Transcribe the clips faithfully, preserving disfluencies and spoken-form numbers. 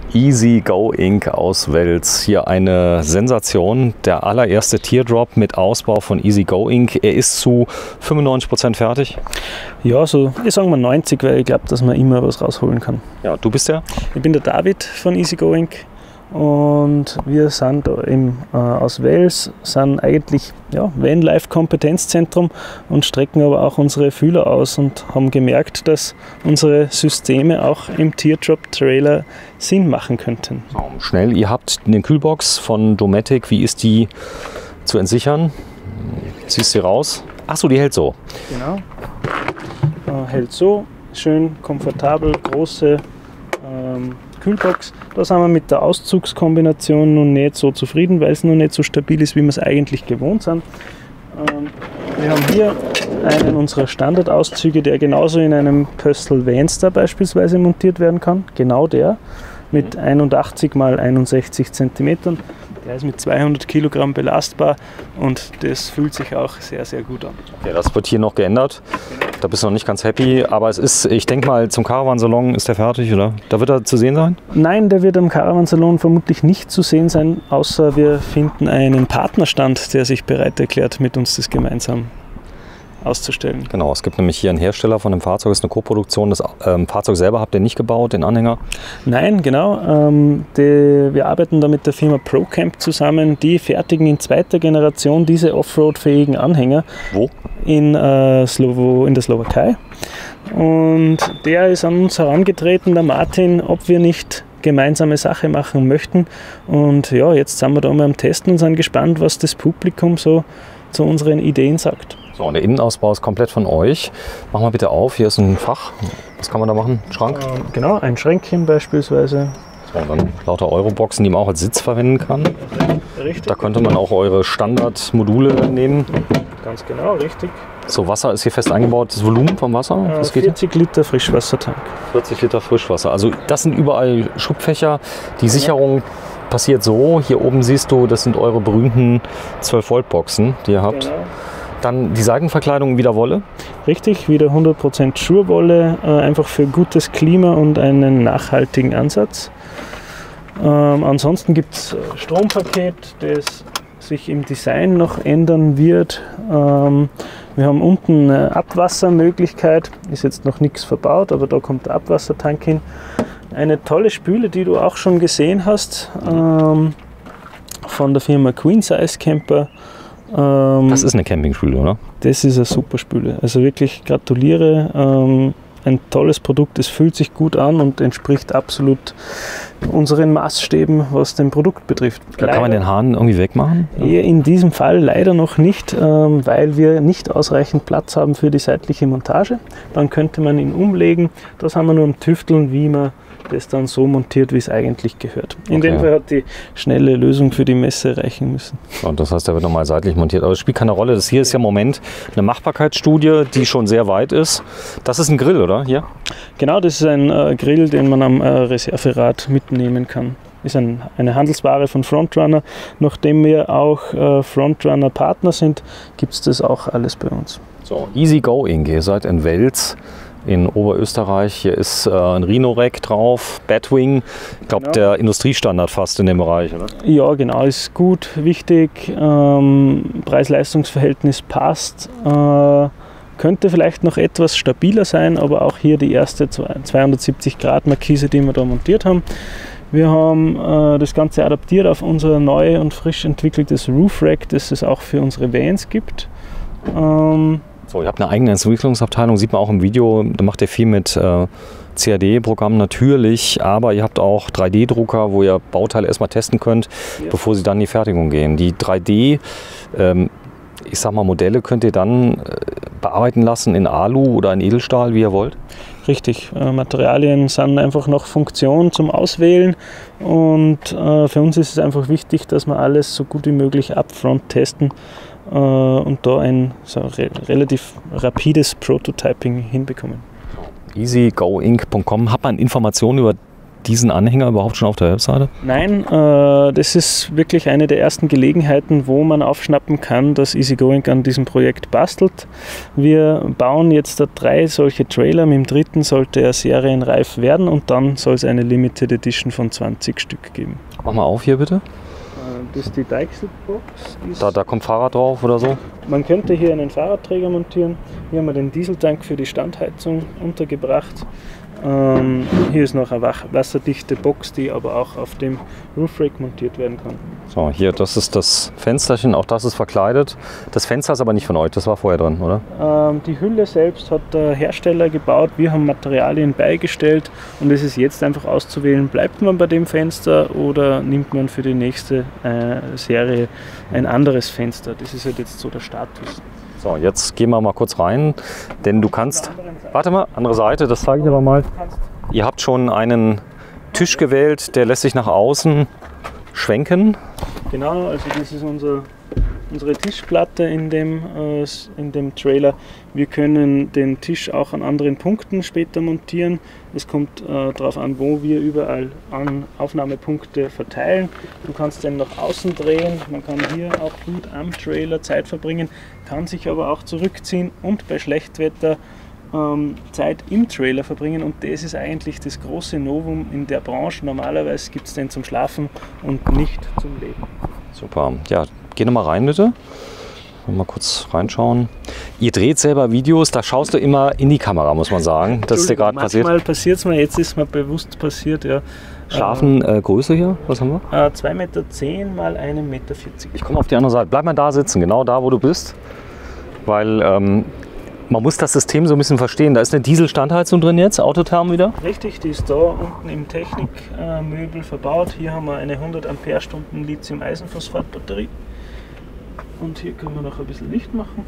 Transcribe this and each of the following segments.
Easy Go Ink aus Wels. Hier eine Sensation. Der allererste Teardrop mit Ausbau von Easy Go Ink. Er ist zu fünfundneunzig Prozent fertig. Ja, so ich sage mal neunzig, weil ich glaube, dass man immer was rausholen kann. Ja, du bist der? Ich bin der David von Easy Go Ink. Und wir sind im, äh, aus Wels, sind eigentlich ja, Vanlife-Kompetenzzentrum und strecken aber auch unsere Fühler aus und haben gemerkt, dass unsere Systeme auch im Teardrop-Trailer Sinn machen könnten. So, schnell, ihr habt eine Kühlbox von Dometic. Wie ist die zu entsichern? Ziehst du raus? Achso, die hält so. Genau. Äh, hält so, schön komfortabel, große ähm, Kühlbox. Da sind wir mit der Auszugskombination noch nicht so zufrieden, weil es noch nicht so stabil ist, wie wir es eigentlich gewohnt sind. Ähm, wir haben hier einen unserer Standardauszüge, der genauso in einem Pöstl Vanstar beispielsweise montiert werden kann. Genau der mit einundachtzig mal einundsechzig Zentimetern. Der ist mit zweihundert Kilogramm belastbar und das fühlt sich auch sehr, sehr gut an. Okay, das wird hier noch geändert. Da bist du noch nicht ganz happy, aber es ist, ich denke mal, zum Caravan-Salon ist der fertig, oder? Da wird er zu sehen sein? Nein, der wird am Caravan-Salon vermutlich nicht zu sehen sein, außer wir finden einen Partnerstand, der sich bereit erklärt, mit uns das gemeinsam auszustellen. Genau, es gibt nämlich hier einen Hersteller von dem Fahrzeug, das ist eine Koproduktion. Das ähm, Fahrzeug selber habt ihr nicht gebaut, den Anhänger? Nein, genau. Ähm, die, wir arbeiten da mit der Firma ProCamp zusammen. Die fertigen in zweiter Generation diese Offroad-fähigen Anhänger. Wo? In, äh, Slowo, in der Slowakei. Und der ist an uns herangetreten, der Martin, ob wir nicht gemeinsame Sache machen möchten. Und ja, jetzt sind wir da mal am Testen und sind gespannt, was das Publikum so zu unseren Ideen sagt. So, und der Innenausbau ist komplett von euch. Machen wir bitte auf, hier ist ein Fach. Was kann man da machen? Schrank? Ähm, genau, ein Schränkchen beispielsweise. So, und dann lauter Euroboxen, die man auch als Sitz verwenden kann. Richtig. Da könnte man auch eure Standardmodule nehmen. Ganz genau, richtig. So, Wasser ist hier fest eingebaut. Das Volumen vom Wasser? Das geht vierzig Liter Frischwassertank. vierzig Liter Frischwasser. Also das sind überall Schubfächer. Die Sicherung passiert so. Hier oben siehst du, das sind eure berühmten zwölf Volt Boxen, die ihr habt. Genau. Dann die Seitenverkleidung wieder Wolle. Richtig, wieder hundert Prozent Schurwolle, äh, einfach für gutes Klima und einen nachhaltigen Ansatz. Ähm, ansonsten gibt es Strompaket, das sich im Design noch ändern wird. Ähm, wir haben unten eine Abwassermöglichkeit, ist jetzt noch nichts verbaut, aber da kommt der Abwassertank hin. Eine tolle Spüle, die du auch schon gesehen hast, ähm, von der Firma Queen Size Camper. Ähm, das ist eine Campingspüle, oder? Das ist eine super Spüle. Also wirklich gratuliere. Ähm, ein tolles Produkt, es fühlt sich gut an und entspricht absolut unseren Maßstäben, was den Produkt betrifft. Da kann man den Hahn irgendwie wegmachen? Ja. In diesem Fall leider noch nicht, ähm, weil wir nicht ausreichend Platz haben für die seitliche Montage. Dann könnte man ihn umlegen. Das haben wir nur am Tüfteln, wie man das dann so montiert, wie es eigentlich gehört. In okay. dem Fall hat die schnelle Lösung für die Messe reichen müssen. Und das heißt, der wird nochmal seitlich montiert. Aber das spielt keine Rolle. Das hier ist ja im Moment eine Machbarkeitsstudie, die schon sehr weit ist. Das ist ein Grill, oder? Hier? Genau, das ist ein äh, Grill, den man am äh, Reserverad mitnehmen kann. Ist ein, eine Handelsware von Frontrunner. Nachdem wir auch äh, Frontrunner-Partner sind, gibt es das auch alles bei uns. So, Easy Go Ink. Ihr seid in Wels in Oberösterreich. Hier ist äh, ein Rhino-Rack drauf, Batwing. Ich glaube, genau. Der Industriestandard fast in dem Bereich, oder? Ja, genau, ist gut, wichtig. Ähm, Preis-Leistungs-Verhältnis passt. Äh, könnte vielleicht noch etwas stabiler sein, aber auch hier die erste zweihundertsiebzig Grad Markise, die wir da montiert haben. Wir haben äh, das Ganze adaptiert auf unser neu und frisch entwickeltes Roof Rack, das es auch für unsere Vans gibt. Ähm, So, ihr habt eine eigene Entwicklungsabteilung, sieht man auch im Video, da macht ihr viel mit äh, C A D-Programmen natürlich, aber ihr habt auch drei D Drucker, wo ihr Bauteile erstmal testen könnt, ja. bevor sie dann in die Fertigung gehen. Die drei D, ähm, ich sag mal Modelle könnt ihr dann äh, bearbeiten lassen in Alu oder in Edelstahl, wie ihr wollt? Richtig, äh, Materialien sind einfach noch Funktion zum Auswählen und äh, für uns ist es einfach wichtig, dass wir alles so gut wie möglich upfront testen und da ein so re relativ rapides Prototyping hinbekommen. easy go ink punkt com. Hat man Informationen über diesen Anhänger überhaupt schon auf der Webseite? Nein, äh, das ist wirklich eine der ersten Gelegenheiten, wo man aufschnappen kann, dass Easygoing an diesem Projekt bastelt. Wir bauen jetzt da drei solche Trailer, mit dem dritten sollte er serienreif werden und dann soll es eine Limited Edition von zwanzig Stück geben. Mach mal auf hier bitte. Das ist die Deichselbox. Da, da kommt Fahrrad drauf oder so? Man könnte hier einen Fahrradträger montieren. Hier haben wir den Dieseltank für die Standheizung untergebracht. Ähm, hier ist noch eine wasserdichte Box, die aber auch auf dem Roof Rack montiert werden kann. So, hier, das ist das Fensterchen, auch das ist verkleidet. Das Fenster ist aber nicht von euch, das war vorher drin, oder? Ähm, die Hülle selbst hat der Hersteller gebaut, wir haben Materialien beigestellt und es ist jetzt einfach auszuwählen, bleibt man bei dem Fenster oder nimmt man für die nächste äh, Serie ein anderes Fenster. Das ist halt jetzt so der Status. So, jetzt gehen wir mal kurz rein, denn du kannst, warte mal, andere Seite, das zeige ich aber mal. Ihr habt schon einen Tisch gewählt, der lässt sich nach außen schwenken. Genau, also das ist unser, unsere Tischplatte in dem, äh, in dem Trailer. Wir können den Tisch auch an anderen Punkten später montieren. Es kommt äh, darauf an, wo wir überall an Aufnahmepunkte verteilen. Du kannst den nach außen drehen, man kann hier auch gut am Trailer Zeit verbringen, kann sich aber auch zurückziehen und bei Schlechtwetter ähm, Zeit im Trailer verbringen. Und das ist eigentlich das große Novum in der Branche. Normalerweise gibt es den zum Schlafen und nicht zum Leben. Super. Ja, geh noch mal rein bitte. Mal kurz reinschauen. Ihr dreht selber Videos, da schaust du immer in die Kamera, muss man sagen. Das ist dir gerade passiert. Manchmal passiert es mir, jetzt ist mir bewusst passiert, ja. Schlafen äh, Größe hier, was haben wir? Äh, zwei Meter zehn mal ein Meter vierzig. Ich komme auf die andere Seite. Bleib mal da sitzen, genau da, wo du bist. Weil ähm, man muss das System so ein bisschen verstehen. Da ist eine Dieselstandheizung drin jetzt, Autotherm wieder. Richtig, die ist da unten im Technikmöbel äh, verbaut. Hier haben wir eine hundert Ampere-Stunden Lithium-Eisenphosphat-Batterie. Und hier können wir noch ein bisschen Licht machen.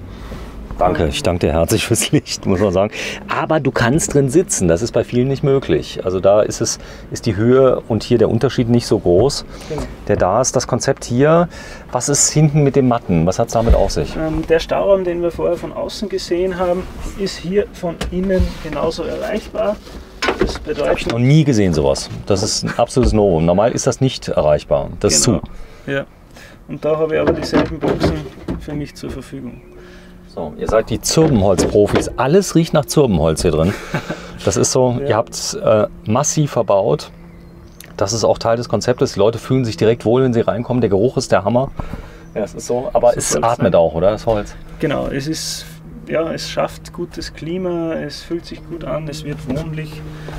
Danke, ich danke dir herzlich fürs Licht, muss man sagen. Aber du kannst drin sitzen, das ist bei vielen nicht möglich. Also da ist, es, ist die Höhe und hier der Unterschied nicht so groß. Genau. Der da ist das Konzept hier. Was ist hinten mit dem Matten? Was hat es damit auf sich? Ähm, der Stauraum, den wir vorher von außen gesehen haben, ist hier von innen genauso erreichbar. Das bedeutet, habe ich noch nie gesehen sowas. Das ist ein absolutes Novum. Normal ist das nicht erreichbar. Das ist genau. zu. Ja. Und da habe ich aber dieselben Boxen für mich zur Verfügung. So, ihr seid die Zirbenholz-Profis. Alles riecht nach Zirbenholz hier drin. Das ist so, ja. Ihr habt äh, massiv verbaut. Das ist auch Teil des Konzeptes. Die Leute fühlen sich direkt wohl, wenn sie reinkommen. Der Geruch ist der Hammer. Ja, es ist so. Aber es atmet auch, oder? Das Holz. Genau, es ist, ja, es schafft gutes Klima, es fühlt sich gut an, es wird wohnlich.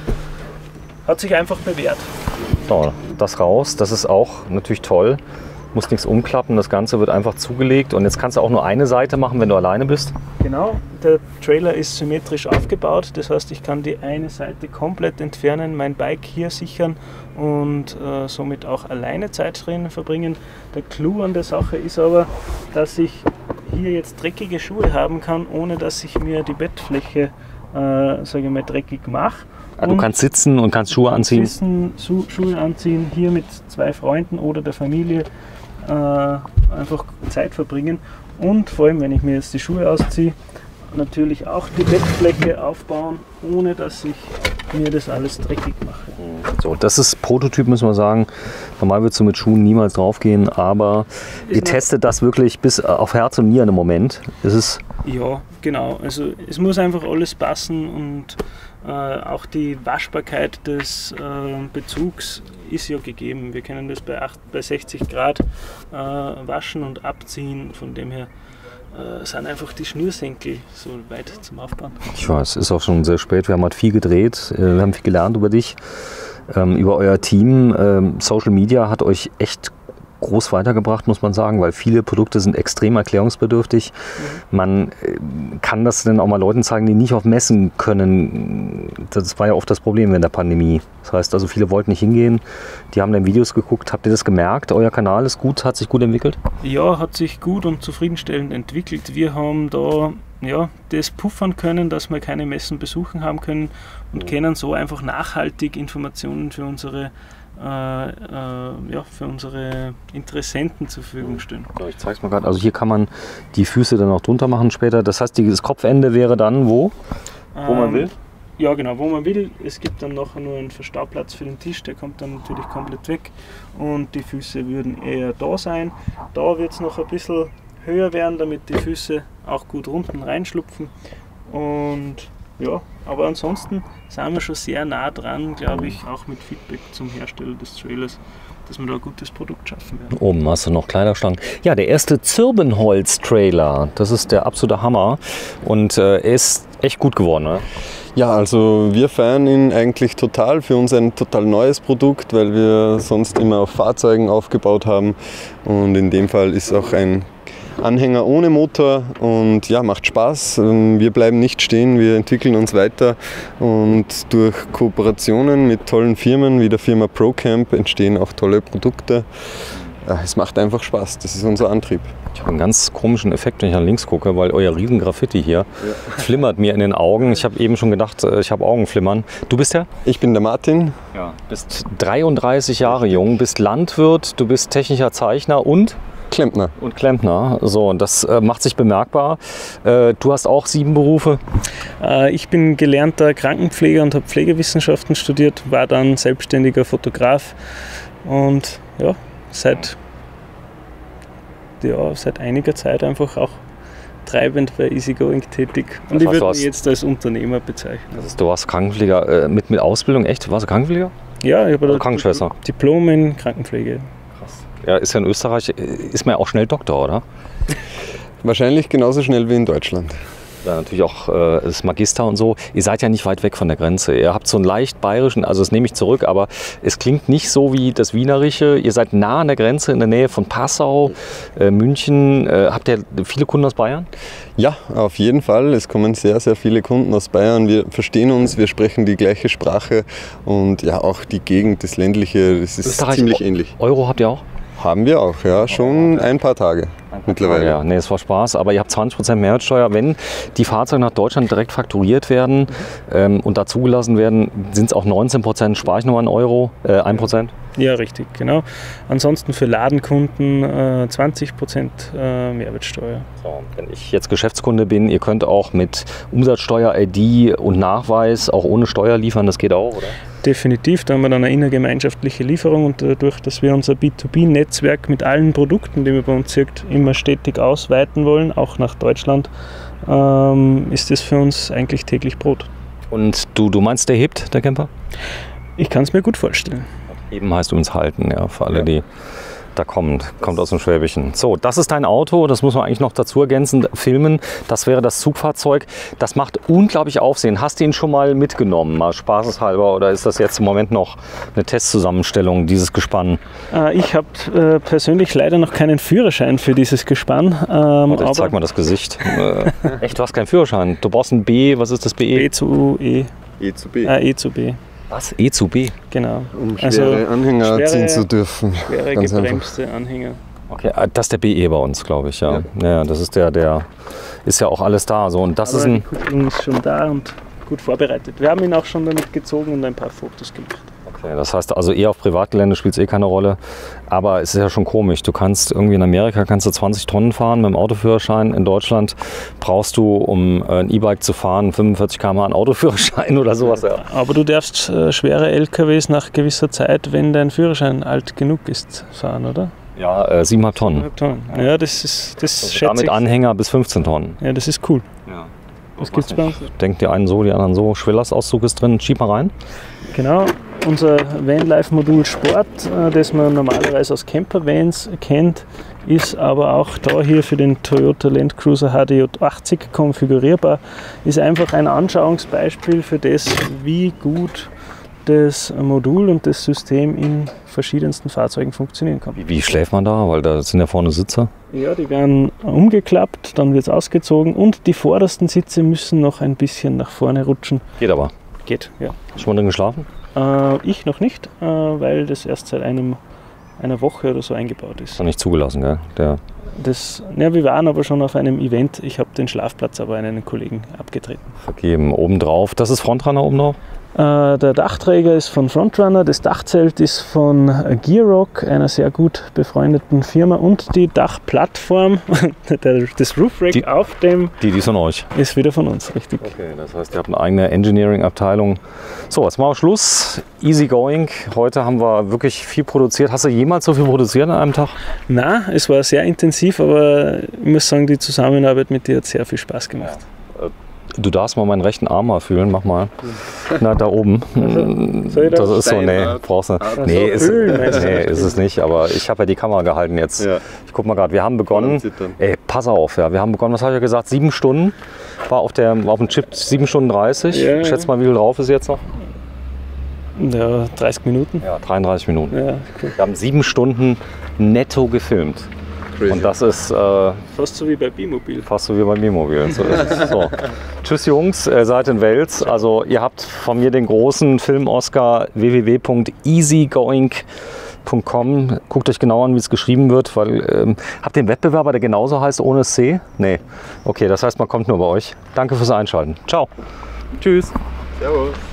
Hat sich einfach bewährt. So, das raus, das ist auch natürlich toll. Muss nichts umklappen, das Ganze wird einfach zugelegt und jetzt kannst du auch nur eine Seite machen, wenn du alleine bist. Genau, der Trailer ist symmetrisch aufgebaut, das heißt, ich kann die eine Seite komplett entfernen, mein Bike hier sichern und äh, somit auch alleine Zeit drin verbringen. Der Clou an der Sache ist aber, dass ich hier jetzt dreckige Schuhe haben kann, ohne dass ich mir die Bettfläche äh, sage ich mal, dreckig mache. Ah, du kannst sitzen und kannst Schuhe anziehen? Sitzen, Schu Schuhe anziehen, hier mit zwei Freunden oder der Familie äh, einfach Zeit verbringen und vor allem, wenn ich mir jetzt die Schuhe ausziehe, natürlich auch die Bettfläche aufbauen, ohne dass ich mir das alles dreckig mache. So, das ist Prototyp, müssen wir sagen. Normal würdest du mit Schuhen niemals draufgehen, aber ist ihr testet das wirklich bis auf Herz und Nieren im Moment. Ist es ja, genau. Also es muss einfach alles passen und äh, auch die Waschbarkeit des äh, Bezugs ist ja gegeben. Wir können das bei, acht, bei sechzig Grad äh, waschen und abziehen. Von dem her äh, sind einfach die Schnürsenkel so weit zum Aufbauen. Ich weiß, es ist auch schon sehr spät. Wir haben halt viel gedreht, wir haben viel gelernt über dich, ähm, über euer Team. Ähm, Social Media hat euch echt groß weitergebracht, muss man sagen, weil viele Produkte sind extrem erklärungsbedürftig. Mhm. Man kann das dann auch mal Leuten zeigen, die nicht auf Messen können. Das war ja oft das Problem in der Pandemie. Das heißt also, viele wollten nicht hingehen, die haben dann Videos geguckt. Habt ihr das gemerkt? Euer Kanal ist gut, hat sich gut entwickelt? Ja, hat sich gut und zufriedenstellend entwickelt. Wir haben da ja, das puffern können, dass wir keine Messen besuchen haben können und mhm. können so einfach nachhaltig Informationen für unsere Äh, äh, ja, für unsere Interessenten zur Verfügung stellen. Ich zeige es mal gerade. Also hier kann man die Füße dann auch drunter machen später. Das heißt, das Kopfende wäre dann wo? Wo ähm, man will? Ja genau, wo man will. Es gibt dann nachher nur einen Verstauplatz für den Tisch, der kommt dann natürlich komplett weg und die Füße würden eher da sein. Da wird es noch ein bisschen höher werden, damit die Füße auch gut unten reinschlupfen. Und ja, aber ansonsten sind wir schon sehr nah dran, glaube ich, auch mit Feedback zum Hersteller des Trailers, dass wir da ein gutes Produkt schaffen werden. Oben hast du noch Kleiderstangen. Ja, der erste Zirbenholz-Trailer, das ist der absolute Hammer und äh, er ist echt gut geworden, oder? Ja, also wir feiern ihn eigentlich total. Für uns ein total neues Produkt, weil wir sonst immer auf Fahrzeugen aufgebaut haben. Und in dem Fall ist auch ein Anhänger ohne Motor und ja, macht Spaß. Wir bleiben nicht stehen, wir entwickeln uns weiter und durch Kooperationen mit tollen Firmen wie der Firma ProCamp entstehen auch tolle Produkte. Es macht einfach Spaß, das ist unser Antrieb. Ich habe einen ganz komischen Effekt, wenn ich nach links gucke, weil euer riesen Graffiti hier ja. flimmert mir in den Augen. Ich habe eben schon gedacht, ich habe Augenflimmern. Du bist der? Ich bin der Martin. Ja. Bist dreiunddreißig Jahre jung, bist Landwirt, du bist technischer Zeichner und? Klempner. Und Klempner. So, und das äh, macht sich bemerkbar. Äh, du hast auch sieben Berufe? Äh, ich bin gelernter Krankenpfleger und habe Pflegewissenschaften studiert, war dann selbstständiger Fotograf und ja, seit Ja, seit einiger Zeit einfach auch treibend bei Easygoing tätig. Und das ich würde mich jetzt als Unternehmer bezeichnen. Das ist, du warst Krankenpfleger äh, mit, mit Ausbildung, echt? Warst du Krankenpfleger? Ja, ich habe Krankenschwester. Diplom in Krankenpflege. Krass. Ja, ist ja in Österreich, ist man ja auch schnell Doktor, oder? Wahrscheinlich genauso schnell wie in Deutschland. Ja, natürlich auch äh, das Magister und so. Ihr seid ja nicht weit weg von der Grenze. Ihr habt so einen leicht bayerischen, also das nehme ich zurück, aber es klingt nicht so wie das Wienerische. Ihr seid nah an der Grenze, in der Nähe von Passau, äh, München. Äh, habt ihr viele Kunden aus Bayern? Ja, auf jeden Fall. Es kommen sehr, sehr viele Kunden aus Bayern. Wir verstehen uns, wir sprechen die gleiche Sprache und ja, auch die Gegend, das ländliche, das ist Österreich, ziemlich ähnlich. Euro habt ihr auch? Haben wir auch, ja, schon ein paar Tage mittlerweile. Ja, nee, es war Spaß, aber ihr habt zwanzig Prozent Mehrwertsteuer. Wenn die Fahrzeuge nach Deutschland direkt fakturiert werden ähm, und da zugelassen werden, sind es auch neunzehn Prozent, spare ich nochmal einen Euro, äh, ein Prozent? Ja, richtig, genau. Ansonsten für Ladenkunden äh, zwanzig Prozent äh, Mehrwertsteuer. So, wenn ich jetzt Geschäftskunde bin, ihr könnt auch mit Umsatzsteuer-I D und Nachweis auch ohne Steuer liefern, das geht auch, oder? Definitiv, da haben wir dann eine innergemeinschaftliche Lieferung und dadurch, dass wir unser B zwei B-Netzwerk mit allen Produkten, die wir bei uns circa immer stetig ausweiten wollen, auch nach Deutschland, ähm, ist das für uns eigentlich täglich Brot. Und du, du meinst, der hebt, der Camper? Ich kann es mir gut vorstellen. Heben heißt übrigens halten, ja, für alle, ja. die da kommt, kommt aus dem Schwäbischen. So, das ist dein Auto, das muss man eigentlich noch dazu ergänzen, filmen. Das wäre das Zugfahrzeug. Das macht unglaublich Aufsehen. Hast du ihn schon mal mitgenommen, mal spaßeshalber, oder ist das jetzt im Moment noch eine Testzusammenstellung, dieses Gespann? Äh, ich habe äh, persönlich leider noch keinen Führerschein für dieses Gespann. Ähm, Warte, ich zeig mal das Gesicht. äh, echt, du hast keinen Führerschein. Du brauchst ein B, was ist das B E? B zu E. E zu B. Äh, E zu B. Was? E zu B? Genau. Um schwere also, Anhänger schwere, ziehen zu dürfen. Schwere Ganz gebremste einfach. Anhänger. Okay, das ist der B E bei uns, glaube ich. Ja. Ja. ja, das ist der, der ist ja auch alles da. So, und das Aber ist ein. Die Kupplung ist schon da und gut vorbereitet. Wir haben ihn auch schon damit gezogen und ein paar Fotos gemacht. Okay, das heißt also eher auf Privatgelände spielt es eh keine Rolle. Aber es ist ja schon komisch. Du kannst irgendwie in Amerika kannst du zwanzig Tonnen fahren mit dem Autoführerschein. In Deutschland brauchst du, um ein E-Bike zu fahren, fünfundvierzig Kilometer pro Stunde einen Autoführerschein oder sowas. Ja. Aber du darfst äh, schwere L K Ws nach gewisser Zeit, wenn dein Führerschein alt genug ist, fahren, oder? Ja, äh, siebeneinhalb Tonnen. siebeneinhalb Tonnen. Ja, das ist das also schätze damit ich. Anhänger bis fünfzehn Tonnen. Ja, das ist cool. Ja. Das gibt's bei uns. Denkt die einen so, die anderen so. Schwillers-Auszug ist drin, schieb mal rein. Genau, unser Vanlife-Modul Sport, äh, das man normalerweise aus Camper-Vans kennt, ist aber auch da hier für den Toyota Land Cruiser H D J achtzig konfigurierbar. Ist einfach ein Anschauungsbeispiel für das, wie gut das Modul und das System in verschiedensten Fahrzeugen funktionieren kann. Wie, wie schläft man da? Weil da sind ja vorne Sitze. Ja, die werden umgeklappt, dann wird es ausgezogen und die vordersten Sitze müssen noch ein bisschen nach vorne rutschen. Geht aber. Geht, ja. Hast du mal drin geschlafen? Äh, ich noch nicht, äh, weil das erst seit einem, einer Woche oder so eingebaut ist. Ist noch nicht zugelassen, gell? Der Das, ja, wir waren aber schon auf einem Event. Ich habe den Schlafplatz aber an einen Kollegen abgetreten. Vergeben. Obendrauf, das ist Frontrunner obendrauf? Äh, der Dachträger ist von Frontrunner, das Dachzelt ist von Gearrock, einer sehr gut befreundeten Firma, und die Dachplattform, das Roof Rack die, auf dem, die, die ist von euch. Ist wieder von uns, richtig. Okay, das heißt, ihr habt eine eigene Engineering-Abteilung. So, jetzt machen wir Schluss. Easy going. Heute haben wir wirklich viel produziert. Hast du jemals so viel produziert an einem Tag? Na, es war sehr intensiv, aber ich muss sagen, die Zusammenarbeit mit dir hat sehr viel Spaß gemacht. Du darfst mal meinen rechten Arm mal fühlen, mach mal. Na, da oben. Also, soll ich das das ist so, nee, brauchst du. Nee, ist, nee, ist es nicht, aber ich habe ja die Kamera gehalten jetzt. Ja. Ich guck mal gerade, wir haben begonnen. Ey, pass auf, ja, wir haben begonnen, was habe ich ja gesagt, sieben Stunden. War auf, der, war auf dem Chip sieben Stunden dreißig. Ja, Schätz mal, wie viel drauf ist jetzt noch? Ja, dreißig Minuten. Ja, dreiunddreißig Minuten. Ja, cool. Wir haben sieben Stunden netto gefilmt. Crazy. Und das ist äh, Fast so wie bei B-Mobil. fast so wie beim B-Mobil. So ist es. So. Tschüss Jungs, ihr seid in Wels. Also ihr habt von mir den großen Film-Oscar w w w punkt easygoing punkt com. Guckt euch genau an, wie es geschrieben wird. Weil, ähm, habt ihr einen Wettbewerber, der genauso heißt, ohne C? Nee. Okay, das heißt, man kommt nur bei euch. Danke fürs Einschalten. Ciao. Tschüss. Servus.